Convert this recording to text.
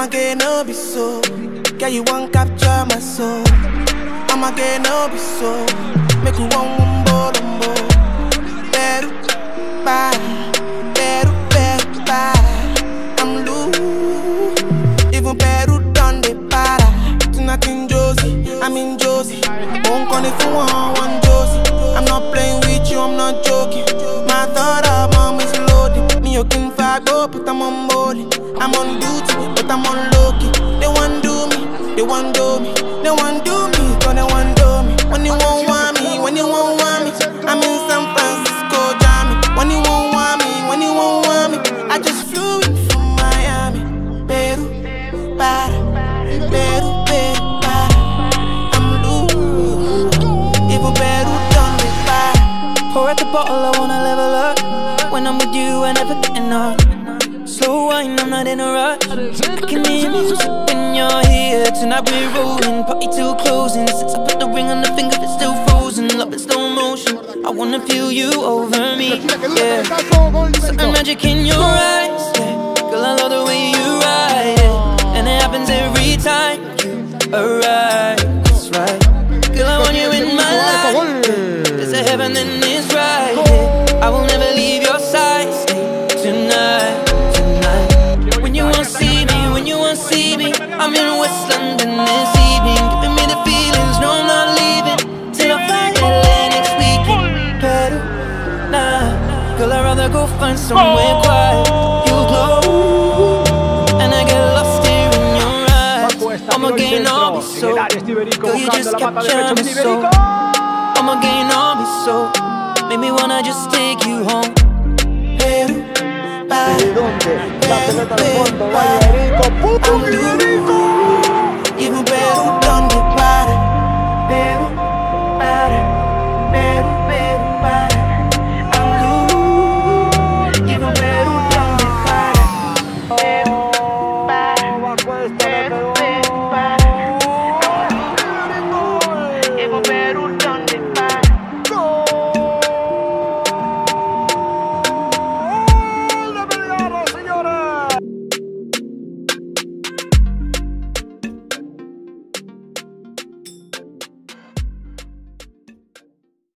I'ma get no be so. Girl, you won't capture my soul. I'ma get no be so. Make you one wumbo lumbo. Better, bye. Better, bye. I'm loose. Even better done the para. Tonight in Josie, I'm in Josie. Won't call it for one Josie. I'm not playing with you, I'm not joking. My thought of mom is loaded. Me, you can fuck up, but I'm on molly. I'm on duty, but I'm on low-key. They want do me, they want do me. They want do me, cause they want do me. When you won't want me, when you won't want me, I'm in San Francisco, Jammy. When you won't want me, when you won't want me, I just flew in from Miami. Peru, para, Peru, para. I'm loose, even Peru done me para. Pour out the bottle, I wanna level up. When I'm with you, I never get enough. Slow wine, I'm not in a rush. I can hear music when you're here. Tonight we're rolling, party till closing. Since I put the ring on the finger, it's still frozen. Love in slow motion, I wanna feel you over me, yeah. Certain magic in your eyes, yeah. Girl, I love the way you ride it. And it happens every time you arrive, that's right. Girl, I want you in my life, yeah. There's a heaven and it's right, yeah. I will never leave your side, stay tonight. See me, I'm in West London this evening, giving me the feelings, no I'm not leaving till I fly LA next weekend. Better, nah, girl I'd rather go find somewhere quiet. You glow, and I get lost here in your eyes. I'm again all be so, girl you just capture me so. I'm again all be so, make me wanna just take you home. ¿De dónde? La pelota de fondo, vaya Erico, ¡puto Erico!